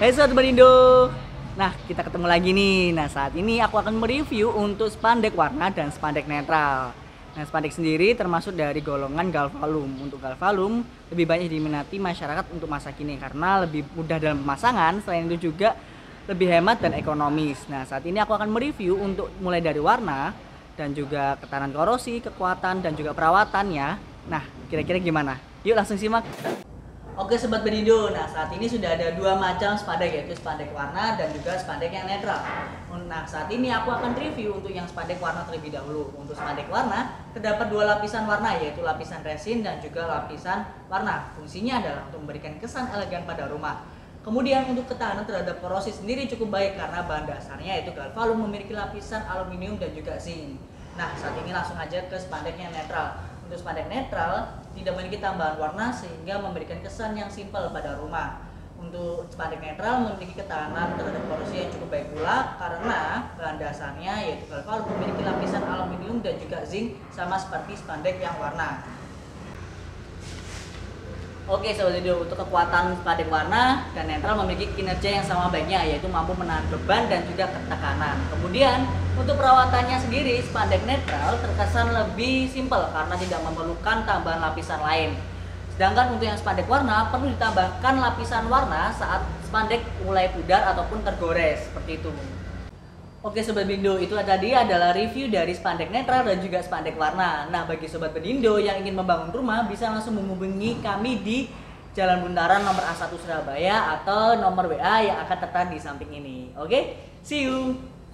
Hai Sobat Berindo. Nah, kita ketemu lagi nih. Nah, saat ini aku akan mereview untuk spandek warna dan spandek netral. Nah, spandek sendiri termasuk dari golongan galvalum. Untuk galvalum lebih banyak diminati masyarakat untuk masa kini karena lebih mudah dalam pemasangan, selain itu juga lebih hemat dan ekonomis. Nah, saat ini aku akan mereview untuk mulai dari warna dan juga ketahanan korosi, kekuatan dan juga perawatannya. Nah, kira-kira gimana? Yuk langsung simak. Oke Sobat Berindo, nah saat ini sudah ada dua macam spandek, yaitu spandek warna dan juga spandek yang netral. Nah saat ini aku akan review untuk yang spandek warna terlebih dahulu. Untuk spandek warna terdapat dua lapisan warna, yaitu lapisan resin dan juga lapisan warna. Fungsinya adalah untuk memberikan kesan elegan pada rumah. Kemudian untuk ketahanan terhadap korosi sendiri cukup baik karena bahan dasarnya yaitu galvalum memiliki lapisan aluminium dan juga zinc. Nah saat ini langsung aja ke spandek yang netral. Untuk spandek netral tidak memiliki tambahan warna sehingga memberikan kesan yang simpel pada rumah. Untuk spandek netral memiliki ketahanan terhadap korosi yang cukup baik pula karena bahan dasarnya yaitu galvalum memiliki lapisan aluminium dan juga zinc sama seperti spandek yang warna. Oke Sobat Berindo, untuk kekuatan spandek warna dan netral memiliki kinerja yang sama baiknya, yaitu mampu menahan beban dan juga tekanan. Kemudian untuk perawatannya sendiri, spandek netral terkesan lebih simpel karena tidak memerlukan tambahan lapisan lain. Sedangkan untuk yang spandek warna perlu ditambahkan lapisan warna saat spandek mulai pudar ataupun tergores, seperti itu. Oke Sobat Berindo, itu tadi adalah review dari spandek netral dan juga spandek warna. Nah, bagi Sobat Berindo yang ingin membangun rumah bisa langsung menghubungi kami di Jalan Bundaran nomor A1 Surabaya atau nomor WA yang akan tertera di samping ini. Oke, see you!